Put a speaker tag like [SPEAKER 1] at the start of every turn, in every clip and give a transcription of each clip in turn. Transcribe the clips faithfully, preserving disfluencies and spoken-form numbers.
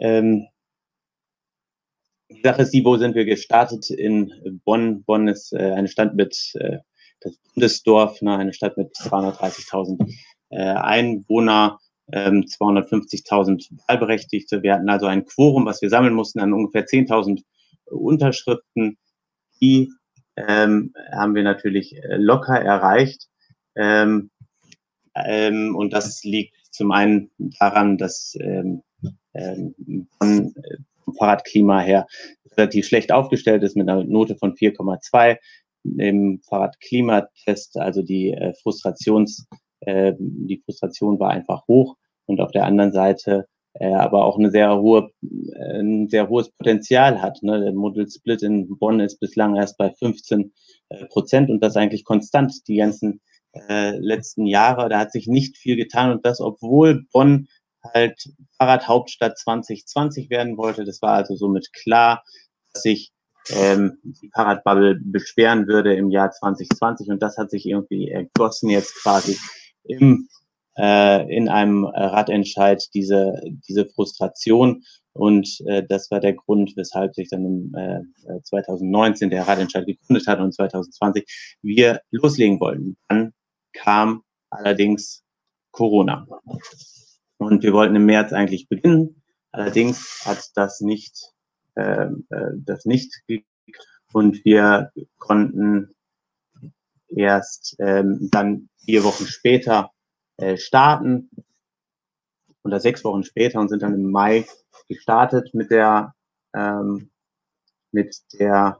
[SPEAKER 1] ähm, die Sache ist die, wo sind wir gestartet? In Bonn. Bonn ist äh, eine Stadt mit, äh, das Bundesdorf, ne, eine Stadt mit zweihundertdreißigtausend äh, Einwohner, ähm, zweihundertfünfzigtausend Wahlberechtigte. Wir hatten also ein Quorum, was wir sammeln mussten, an ungefähr zehntausend Unterschriften. Die ähm, haben wir natürlich äh, locker erreicht. Ähm, ähm, und das liegt zum einen daran, dass ähm, ähm, von äh, vom Fahrradklima her relativ schlecht aufgestellt ist mit einer Note von vier Komma zwei im Fahrradklimatest, also die äh, Frustrations, äh, die Frustration war einfach hoch und auf der anderen Seite äh, aber auch eine sehr hohe, äh, ein sehr hohes Potenzial hat. Ne? Der Modal Split in Bonn ist bislang erst bei fünfzehn Prozent und das eigentlich konstant die ganzen äh, letzten Jahre. Da hat sich nicht viel getan und das, obwohl Bonn halt Fahrradhauptstadt zwanzig zwanzig werden wollte. Das war also somit klar, dass sich ähm, die Fahrradbubble beschweren würde im Jahr zwanzig zwanzig und das hat sich irgendwie ergossen jetzt quasi im, äh, in einem Radentscheid diese, diese Frustration und äh, das war der Grund, weshalb sich dann im äh, zweitausendneunzehn der Radentscheid gegründet hat und zweitausendzwanzig wir loslegen wollten. Dann kam allerdings Corona. Und wir wollten im März eigentlich beginnen. Allerdings hat das nicht, äh, das nicht geklappt. Und wir konnten erst ähm, dann vier Wochen später äh, starten oder sechs Wochen später und sind dann im Mai gestartet mit der, ähm, mit der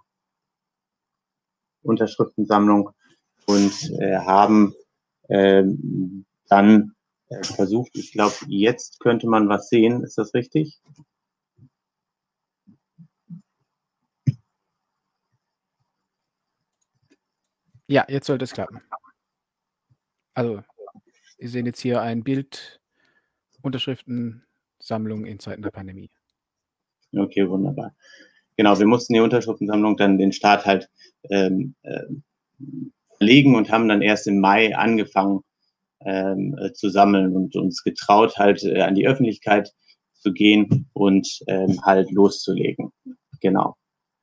[SPEAKER 1] Unterschriftensammlung und äh, haben ähm, dann äh, versucht, ich glaube, jetzt könnte man was sehen. Ist das richtig?
[SPEAKER 2] Ja, jetzt sollte es klappen. Also, wir sehen jetzt hier ein Bild, Unterschriftensammlung in Zeiten der Pandemie.
[SPEAKER 1] Okay, wunderbar. Genau, wir mussten die Unterschriftensammlung dann den Start halt ähm, äh, verlegen und haben dann erst im Mai angefangen ähm, äh, zu sammeln und uns getraut, halt äh, an die Öffentlichkeit zu gehen und ähm, halt loszulegen. Genau.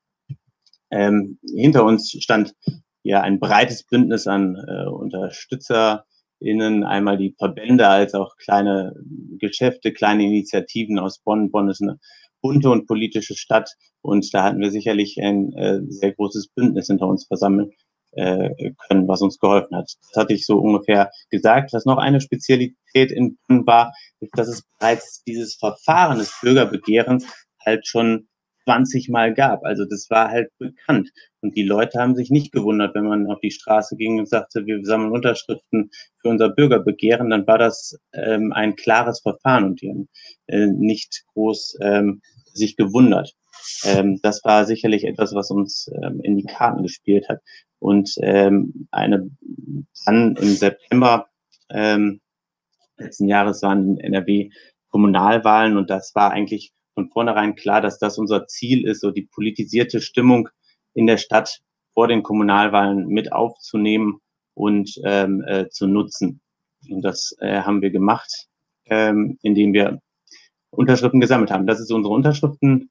[SPEAKER 1] Ähm, hinter uns stand ja ein breites Bündnis an äh, UnterstützerInnen, einmal die Verbände als auch kleine Geschäfte, kleine Initiativen aus Bonn. Bonn ist eine bunte und politische Stadt und da hatten wir sicherlich ein äh, sehr großes Bündnis hinter uns versammeln äh, können, was uns geholfen hat. Das hatte ich so ungefähr gesagt. Was noch eine Spezialität in Bonn war, ist, dass es bereits dieses Verfahren des Bürgerbegehrens halt schon zwanzig Mal gab. Also das war halt bekannt. Und die Leute haben sich nicht gewundert, wenn man auf die Straße ging und sagte, wir sammeln Unterschriften für unser Bürgerbegehren, dann war das ähm, ein klares Verfahren und die haben äh, nicht groß ähm, sich gewundert. Ähm, das war sicherlich etwas, was uns ähm, in die Karten gespielt hat. Und ähm, eine dann im September ähm, letzten Jahres waren in N R W Kommunalwahlen und das war eigentlich von vornherein klar, dass das unser Ziel ist, so die politisierte Stimmung in der Stadt vor den Kommunalwahlen mit aufzunehmen und ähm, äh, zu nutzen. Und das äh, haben wir gemacht, ähm, indem wir Unterschriften gesammelt haben. Das ist unsere Unterschriftenliste.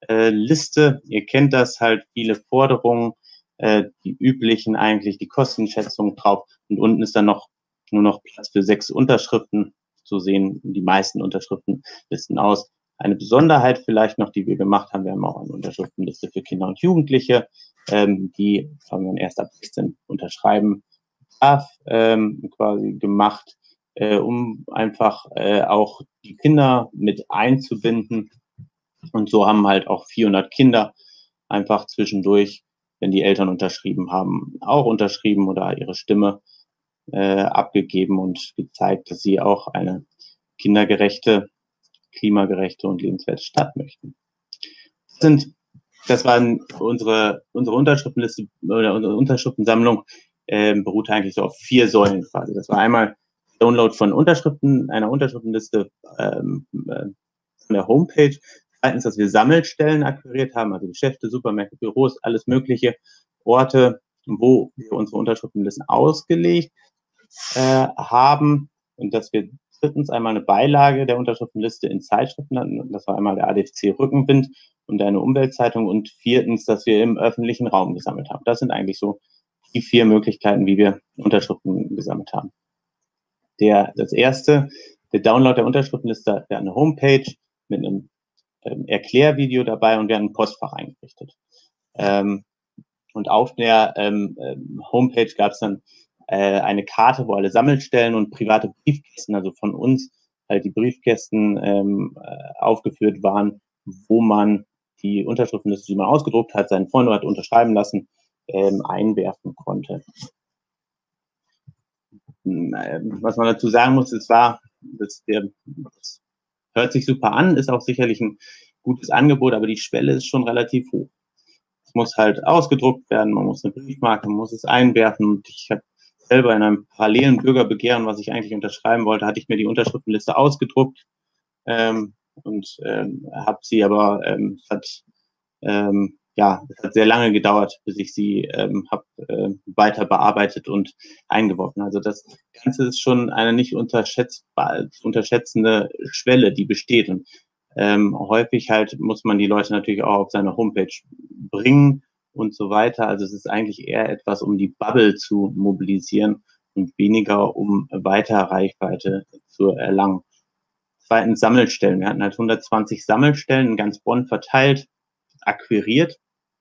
[SPEAKER 1] Äh, Ihr kennt das halt, viele Forderungen, äh, die üblichen eigentlich, die Kostenschätzung drauf. Und unten ist dann noch nur noch Platz für sechs Unterschriften. So sehen die meisten Unterschriftenlisten aus. Eine Besonderheit vielleicht noch, die wir gemacht haben, wir haben auch eine Unterschriftenliste für Kinder und Jugendliche, ähm, die haben wir erst ab sechzehn unterschreiben darf, ähm, quasi gemacht, äh, um einfach äh, auch die Kinder mit einzubinden. Und so haben halt auch vierhundert Kinder einfach zwischendurch, wenn die Eltern unterschrieben haben, auch unterschrieben oder ihre Stimme äh, abgegeben und gezeigt, dass sie auch eine kindergerechte, klimagerechte und lebenswerte Stadt möchten. Das sind, das waren unsere, unsere Unterschriftenliste oder unsere Unterschriftensammlung äh, beruht eigentlich so auf vier Säulen quasi. Das war einmal Download von Unterschriften, einer Unterschriftenliste ähm, äh, von der Homepage. Zweitens, dass wir Sammelstellen akquiriert haben, also Geschäfte, Supermärkte, Büros, alles mögliche Orte, wo wir unsere Unterschriftenlisten ausgelegt äh, haben und dass wir drittens einmal eine Beilage der Unterschriftenliste in Zeitschriften, das war einmal der A D F C Rückenwind und eine Umweltzeitung, und viertens, dass wir im öffentlichen Raum gesammelt haben. Das sind eigentlich so die vier Möglichkeiten, wie wir Unterschriften gesammelt haben. Der, das erste, der Download der Unterschriftenliste, der eine Homepage mit einem ähm, Erklärvideo dabei, und wir haben ein Postfach eingerichtet. Ähm, und auf der ähm, Homepage gab es dann äh, eine Karte, wo alle Sammelstellen und private Briefkästen, also von uns halt die Briefkästen ähm, äh, aufgeführt waren, wo man die Unterschriftenliste, die man ausgedruckt hat, seinen Freund hat unterschreiben lassen, ähm, einwerfen konnte. Was man dazu sagen muss, es war, das, der, das hört sich super an, ist auch sicherlich ein gutes Angebot, aber die Schwelle ist schon relativ hoch. Es muss halt ausgedruckt werden, man muss eine Briefmarke, man muss es einwerfen. Und ich habe selber in einem parallelen Bürgerbegehren, was ich eigentlich unterschreiben wollte, hatte ich mir die Unterschriftenliste ausgedruckt ähm, und ähm, habe sie aber, ähm, es hat, ähm, ja, es hat sehr lange gedauert, bis ich sie ähm, habe äh, weiter bearbeitet und eingeworfen. Also das Ganze ist schon eine nicht unterschätzbar, unterschätzende Schwelle, die besteht. Und ähm, häufig halt muss man die Leute natürlich auch auf seine Homepage bringen und so weiter. Also es ist eigentlich eher etwas, um die Bubble zu mobilisieren und weniger, um weiter Reichweite zu erlangen. Zweitens Sammelstellen. Wir hatten halt hundertzwanzig Sammelstellen in ganz Bonn verteilt, akquiriert.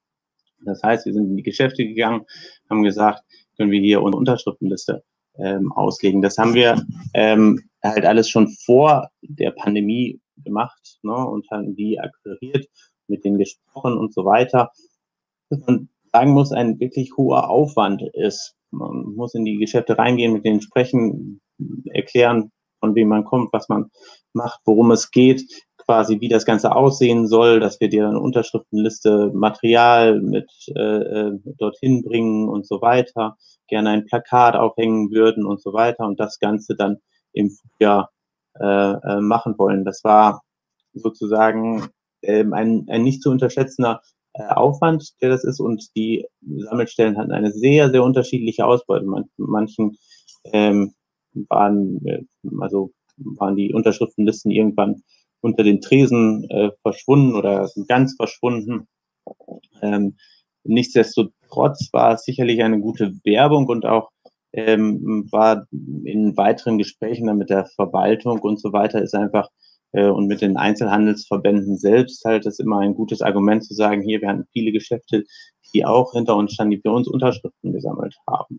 [SPEAKER 1] Das heißt, wir sind in die Geschäfte gegangen, haben gesagt, können wir hier unsere Unterschriftenliste ähm, auslegen. Das haben wir ähm, halt alles schon vor der Pandemie gemacht, ne, und haben die akquiriert, mit denen gesprochen und so weiter. Was man sagen muss, ein wirklich hoher Aufwand ist. Man muss in die Geschäfte reingehen, mit denen sprechen, erklären, von wem man kommt, was man macht, worum es geht, quasi wie das Ganze aussehen soll, dass wir dir eine Unterschriftenliste, Material mit äh, dorthin bringen und so weiter, gerne ein Plakat aufhängen würden und so weiter und das Ganze dann im Frühjahr äh, machen wollen. Das war sozusagen äh, ein, ein nicht zu unterschätzender äh, Aufwand, der das ist, und die Sammelstellen hatten eine sehr, sehr unterschiedliche Ausbeute. Man, manchen ähm, waren, äh, also waren die Unterschriftenlisten irgendwann unter den Tresen äh, verschwunden oder ganz verschwunden. Ähm, nichtsdestotrotz war es sicherlich eine gute Werbung und auch ähm, war in weiteren Gesprächen dann mit der Verwaltung und so weiter ist einfach äh, und mit den Einzelhandelsverbänden selbst halt das immer ein gutes Argument zu sagen, hier, wir hatten viele Geschäfte, die auch hinter uns standen, die für uns Unterschriften gesammelt haben.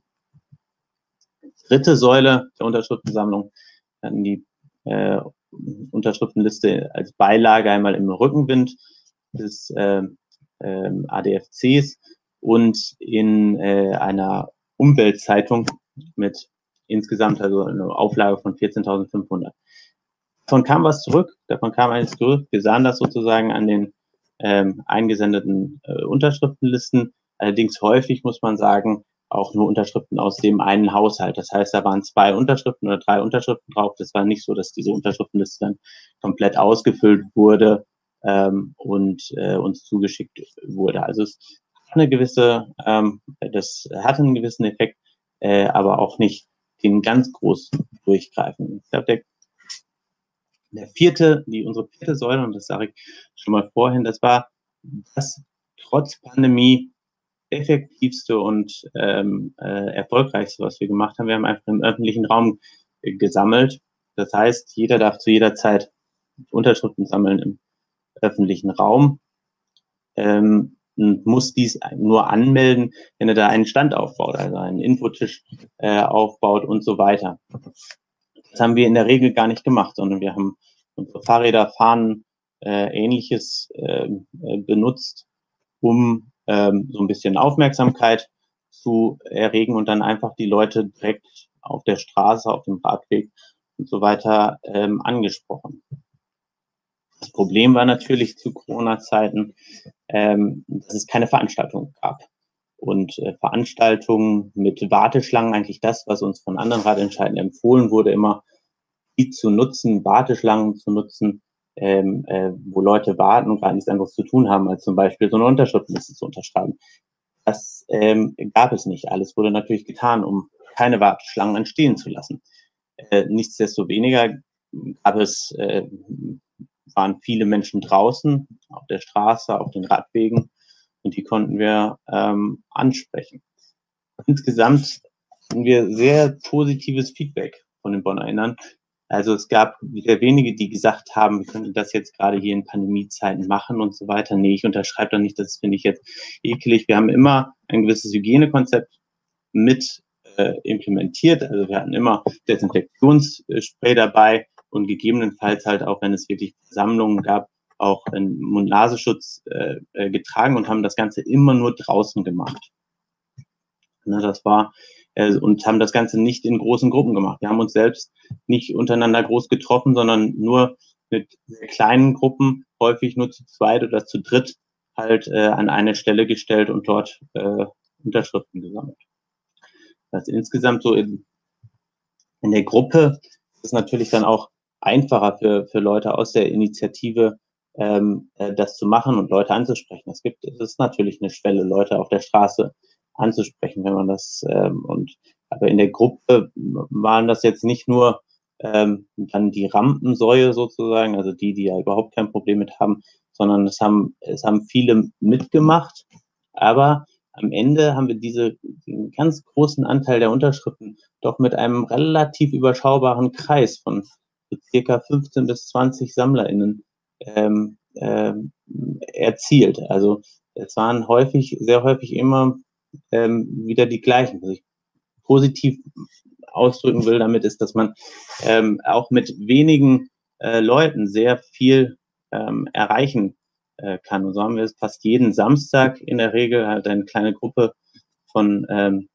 [SPEAKER 1] Dritte Säule der Unterschriftensammlung hatten die äh, Unterschriftenliste als Beilage einmal im Rückenwind des äh, äh, A D F Cs und in äh, einer Umweltzeitung mit insgesamt also eine Auflage von vierzehntausendfünfhundert. Davon kam was zurück, davon kam eines zurück. Wir sahen das sozusagen an den ähm, eingesendeten äh, Unterschriftenlisten. Allerdings häufig, muss man sagen, auch nur Unterschriften aus dem einen Haushalt. Das heißt, da waren zwei Unterschriften oder drei Unterschriften drauf. Das war nicht so, dass diese Unterschriftenliste dann komplett ausgefüllt wurde ähm, und äh, uns zugeschickt wurde. Also es hat eine gewisse, ähm, das hatte einen gewissen Effekt, äh, aber auch nicht den ganz groß durchgreifen. Ich glaube, der, der vierte, die unsere vierte Säule, und das sage ich schon mal vorhin, das war das trotz Pandemie effektivste und ähm, äh, erfolgreichste, was wir gemacht haben. Wir haben einfach im öffentlichen Raum äh, gesammelt. Das heißt, jeder darf zu jeder Zeit Unterschriften sammeln im öffentlichen Raum ähm, und muss dies nur anmelden, wenn er da einen Stand aufbaut, also einen Infotisch äh, aufbaut und so weiter. Das haben wir in der Regel gar nicht gemacht, sondern wir haben unsere Fahrräder, Fahnen, äh, Ähnliches äh, benutzt, um ähm, so ein bisschen Aufmerksamkeit zu erregen und dann einfach die Leute direkt auf der Straße, auf dem Radweg und so weiter ähm, angesprochen. Das Problem war natürlich zu Corona-Zeiten, ähm, dass es keine Veranstaltung gab. Und äh, Veranstaltungen mit Warteschlangen, eigentlich das, was uns von anderen Radentscheidern empfohlen wurde, immer die zu nutzen, Warteschlangen zu nutzen, ähm, äh, wo Leute warten und gerade nichts anderes zu tun haben, als zum Beispiel so eine Unterschriftenliste zu unterschreiben. Das ähm, gab es nicht. Alles wurde natürlich getan, um keine Warteschlangen entstehen zu lassen. Äh, nichtsdestoweniger gab es, äh, waren viele Menschen draußen auf der Straße, auf den Radwegen und die konnten wir ähm, ansprechen. Insgesamt hatten wir sehr positives Feedback von den Bonner-Innern. Also es gab sehr wenige, die gesagt haben, wir könnten das jetzt gerade hier in Pandemiezeiten machen und so weiter. Nee, ich unterschreibe da nicht, das finde ich jetzt eklig. Wir haben immer ein gewisses Hygienekonzept mit äh, implementiert. Also wir hatten immer Desinfektionsspray dabei und gegebenenfalls halt auch, wenn es wirklich Versammlungen gab, auch einen Mund-Nasenschutz äh, äh, getragen und haben das Ganze immer nur draußen gemacht. Ne, das war äh, und haben das Ganze nicht in großen Gruppen gemacht. Wir haben uns selbst nicht untereinander groß getroffen, sondern nur mit sehr kleinen Gruppen, häufig nur zu zweit oder zu dritt, halt äh, an eine Stelle gestellt und dort äh, Unterschriften gesammelt. Das insgesamt so in, in der Gruppe ist natürlich dann auch einfacher für, für Leute aus der Initiative, ähm, äh, das zu machen und Leute anzusprechen. Es gibt, es ist natürlich eine Schwelle, Leute auf der Straße anzusprechen, wenn man das, ähm, und, aber in der Gruppe waren das jetzt nicht nur ähm, dann die Rampensäue sozusagen, also die, die ja überhaupt kein Problem mit haben, sondern es haben, es haben viele mitgemacht, aber am Ende haben wir diese, den ganz großen Anteil der Unterschriften doch mit einem relativ überschaubaren Kreis von so circa fünfzehn bis zwanzig SammlerInnen ähm, ähm, erzielt. Also es waren häufig, sehr häufig immer ähm, wieder die gleichen. Was ich positiv ausdrücken will damit ist, dass man ähm, auch mit wenigen äh, Leuten sehr viel ähm, erreichen äh, kann. Und so haben wir es fast jeden Samstag in der Regel halt eine kleine Gruppe von ähm,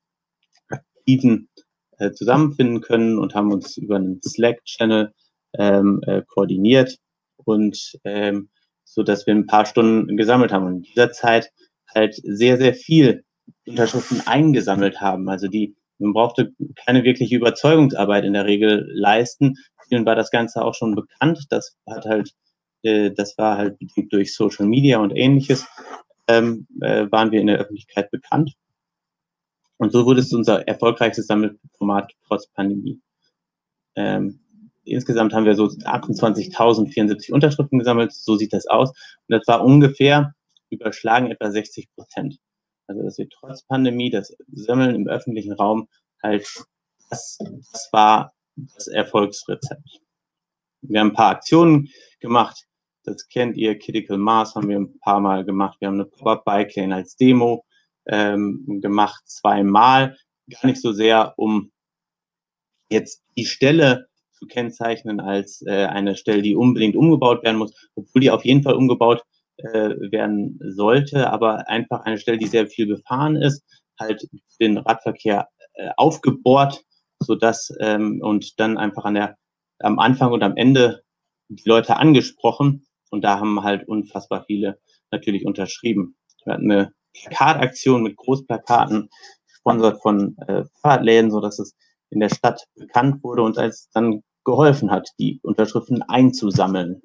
[SPEAKER 1] Aktiven äh, zusammenfinden können und haben uns über einen Slack-Channel ähm, äh, koordiniert und ähm, so, dass wir ein paar Stunden gesammelt haben und in dieser Zeit halt sehr, sehr viel Unterschriften eingesammelt haben. Also die, man brauchte keine wirkliche Überzeugungsarbeit in der Regel leisten. Vielen war das Ganze auch schon bekannt. Das hat halt, äh, das war halt durch Social Media und ähnliches, ähm, äh, waren wir in der Öffentlichkeit bekannt. Und so wurde es unser erfolgreichstes Sammelformat trotz Pandemie. Ähm, insgesamt haben wir so achtundzwanzigtausendvierundsiebzig Unterschriften gesammelt. So sieht das aus. Und das war ungefähr überschlagen etwa sechzig Prozent. Also, dass wir trotz Pandemie das Sammeln im öffentlichen Raum halt, das, das war das Erfolgsrezept. Wir haben ein paar Aktionen gemacht. Das kennt ihr. Critical Mass haben wir ein paar Mal gemacht. Wir haben eine Pop-Up-Bike-Lane als Demo ähm, gemacht, zweimal. Gar nicht so sehr, um jetzt die Stelle zu kennzeichnen als äh, eine Stelle, die unbedingt umgebaut werden muss, obwohl die auf jeden Fall umgebaut äh, werden sollte, aber einfach eine Stelle, die sehr viel befahren ist, halt den Radverkehr äh, aufgebohrt, sodass ähm, und dann einfach an der am Anfang und am Ende die Leute angesprochen und da haben halt unfassbar viele natürlich unterschrieben. Wir hatten eine Plakataktion mit Großplakaten, gesponsert von äh, Fahrradläden, sodass es in der Stadt bekannt wurde und es dann geholfen hat, die Unterschriften einzusammeln.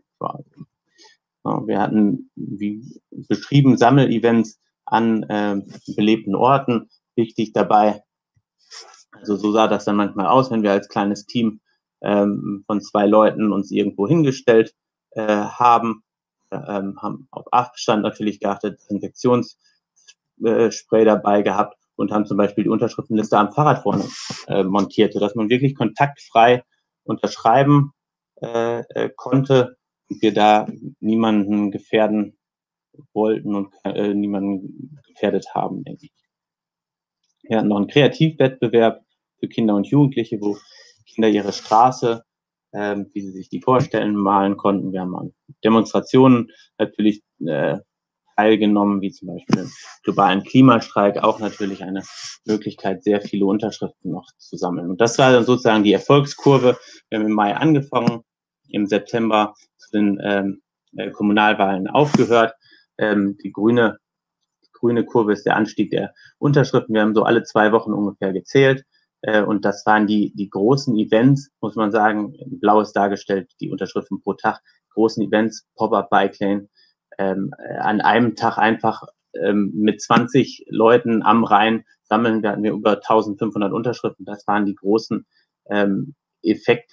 [SPEAKER 1] Ja, wir hatten, wie beschrieben, Sammelevents an äh, belebten Orten. Wichtig dabei, also so sah das dann manchmal aus, wenn wir als kleines Team ähm, von zwei Leuten uns irgendwo hingestellt äh, haben, äh, haben auf Abstand natürlich geachtet, Desinfektionsspray dabei gehabt und haben zum Beispiel die Unterschriftenliste am Fahrrad vorne äh, montiert, sodass man wirklich kontaktfrei unterschreiben äh, äh, konnte und wir da niemanden gefährden wollten und äh, niemanden gefährdet haben, denke ich. Wir hatten noch einen Kreativwettbewerb für Kinder und Jugendliche, wo Kinder ihre Straße, ähm, wie sie sich die vorstellen, malen konnten. Wir haben an Demonstrationen natürlich äh, teilgenommen, wie zum Beispiel im globalen Klimastreik, auch natürlich eine Möglichkeit, sehr viele Unterschriften noch zu sammeln. Und das war dann sozusagen die Erfolgskurve. Wir haben im Mai angefangen, im September zu den ähm, äh, Kommunalwahlen aufgehört. Ähm, die grüne grüne Kurve ist der Anstieg der Unterschriften. Wir haben so alle zwei Wochen ungefähr gezählt. Äh, und das waren die, die großen Events, muss man sagen, blau ist dargestellt, die Unterschriften pro Tag, großen Events, Pop-Up Bike Lane, ähm, an einem Tag einfach ähm, mit zwanzig Leuten am Rhein sammeln. Da hatten wir über eintausendfünfhundert Unterschriften. Das waren die großen ähm, Effekte.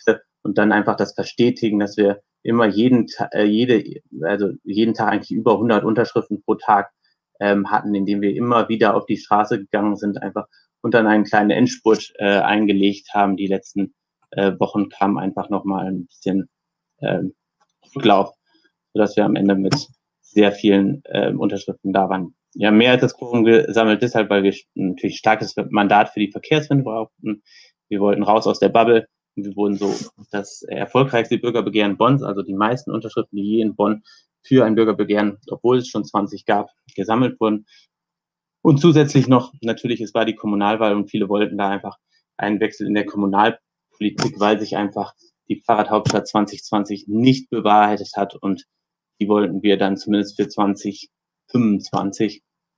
[SPEAKER 1] und dann einfach das verstetigen, dass wir immer jeden, äh, jede, also jeden Tag eigentlich über hundert Unterschriften pro Tag ähm, hatten, indem wir immer wieder auf die Straße gegangen sind, einfach und dann einen kleinen Endspurt äh, eingelegt haben. Die letzten äh, Wochen kam einfach nochmal ein bisschen ähm, Rücklauf, sodass wir am Ende mit sehr vielen äh, Unterschriften da waren. Ja, mehr als das Quorum gesammelt, deshalb, weil wir natürlich starkes Mandat für die Verkehrswende brauchten. Wir wollten raus aus der Bubble und wir wurden so das erfolgreichste Bürgerbegehren Bonns, also die meisten Unterschriften, die je in Bonn für ein Bürgerbegehren, obwohl es schon zwanzig gab, gesammelt wurden. Und zusätzlich noch, natürlich, es war die Kommunalwahl und viele wollten da einfach einen Wechsel in der Kommunalpolitik, weil sich einfach die Fahrradhauptstadt zwanzig zwanzig nicht bewahrheitet hat und die wollten wir dann zumindest für zwanzig fünfundzwanzig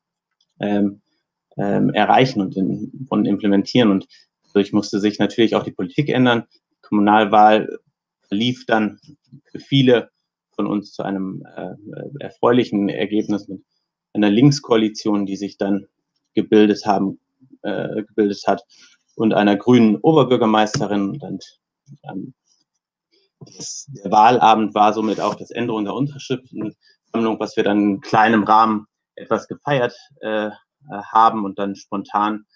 [SPEAKER 1] ähm, ähm, erreichen und, in, und implementieren. Und dadurch musste sich natürlich auch die Politik ändern. Die Kommunalwahl lief dann für viele von uns zu einem äh, erfreulichen Ergebnis mit einer Linkskoalition, die sich dann gebildet haben, äh, gebildet hat und einer grünen Oberbürgermeisterin. Und ähm, das, der Wahlabend war somit auch das Änderung der Unterschriftensammlung, was wir dann in kleinem Rahmen etwas gefeiert äh, haben und dann spontan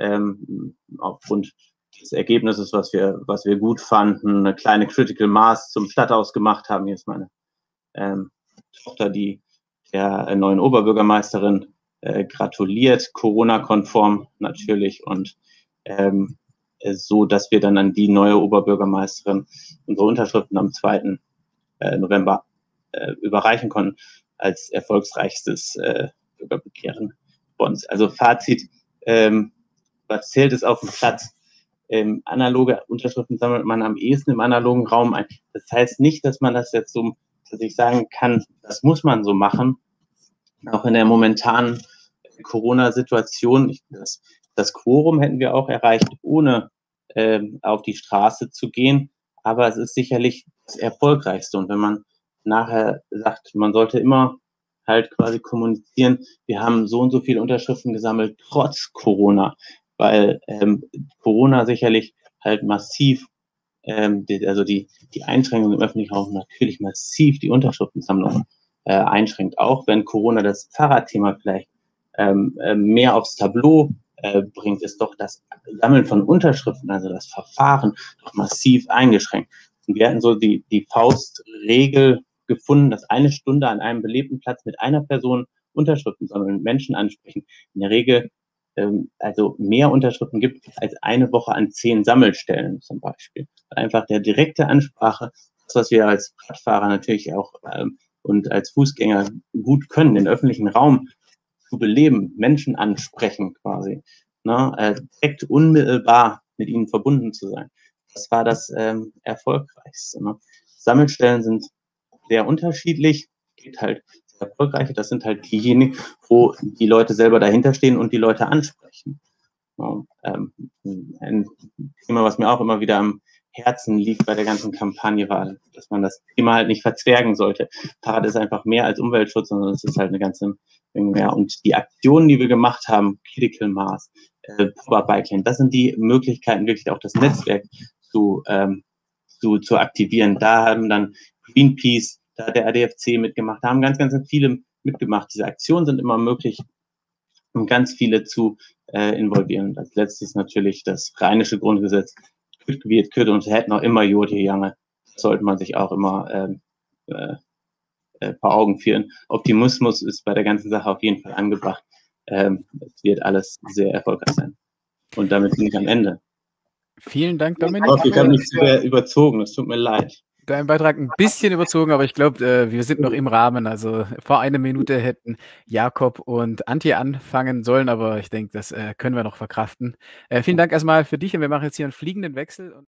[SPEAKER 1] ähm, aufgrund des Ergebnisses, was wir, was wir gut fanden, eine kleine Critical Mass zum Stadthaus gemacht haben. Hier ist meine ähm, Tochter, die der neuen Oberbürgermeisterin äh, gratuliert, Corona-konform natürlich und ähm, so, dass wir dann an die neue Oberbürgermeisterin unsere Unterschriften am zweiten November äh, überreichen konnten als erfolgsreichstes äh, Bürgerbegehren Bonns. Also Fazit, ähm, was zählt, ist auf dem Platz. Ähm, analoge Unterschriften sammelt man am ehesten im analogen Raum ein. Das heißt nicht, dass man das jetzt so, dass ich sagen kann, das muss man so machen. Auch in der momentanen Corona-Situation, das, das Quorum hätten wir auch erreicht, ohne ähm, auf die Straße zu gehen. Aber es ist sicherlich das Erfolgreichste. Und wenn man nachher sagt, man sollte immer halt quasi kommunizieren, wir haben so und so viele Unterschriften gesammelt, trotz Corona, weil ähm, Corona sicherlich halt massiv, ähm, die, also die, die Einschränkungen im öffentlichen Raum natürlich massiv die Unterschriftensammlung äh, einschränkt. Auch wenn Corona das Fahrradthema vielleicht ähm, äh, mehr aufs Tableau äh, bringt, ist doch das Sammeln von Unterschriften, also das Verfahren, doch massiv eingeschränkt. Und wir hatten so die, die Faustregel gefunden, dass eine Stunde an einem belebten Platz mit einer Person Unterschriften sammeln, Menschen ansprechen, in der Regel ähm, also mehr Unterschriften gibt als eine Woche an zehn Sammelstellen zum Beispiel. Einfach der direkte Ansprache, das, was wir als Radfahrer natürlich auch ähm, und als Fußgänger gut können, den öffentlichen Raum zu beleben, Menschen ansprechen quasi, ne, äh, direkt unmittelbar mit ihnen verbunden zu sein. Das war das ähm, Erfolgreichste. Ne? Sammelstellen sind sehr unterschiedlich, geht halt sehr erfolgreiche, das sind halt diejenigen, wo die Leute selber dahinter stehen und die Leute ansprechen. Ja, ähm, ein Thema, was mir auch immer wieder am Herzen liegt bei der ganzen Kampagne, war, dass man das Thema halt nicht verzwergen sollte. Fahrrad ist einfach mehr als Umweltschutz, sondern es ist halt eine ganze Menge mehr. Und die Aktionen, die wir gemacht haben, Critical Mass, äh, Pop-up Biking, das sind die Möglichkeiten, wirklich auch das Netzwerk zu, ähm, zu, zu aktivieren. Da haben dann Greenpeace, da hat der A D F C mitgemacht, da haben ganz, ganz viele mitgemacht. Diese Aktionen sind immer möglich, um ganz viele zu äh, involvieren. Als letztes natürlich das rheinische Grundgesetz, Kütt wird Kütt und hätten noch immer Jod hier Jange. Das sollte man sich auch immer ähm, äh, äh, vor Augen führen. Optimismus ist bei der ganzen Sache auf jeden Fall angebracht. Ähm, es wird alles sehr erfolgreich sein. Und damit bin ich am Ende.
[SPEAKER 2] Vielen Dank, Dominik.
[SPEAKER 1] Ich hoffe, ich habe mich sehr überzogen. Es tut mir leid.
[SPEAKER 2] Dein Beitrag ein bisschen überzogen, aber ich glaube, äh, wir sind noch im Rahmen. Also vor einer Minute hätten Jakob und Antje anfangen sollen, aber ich denke, das äh, können wir noch verkraften. Äh, vielen Dank erstmal für dich und wir machen jetzt hier einen fliegenden Wechsel.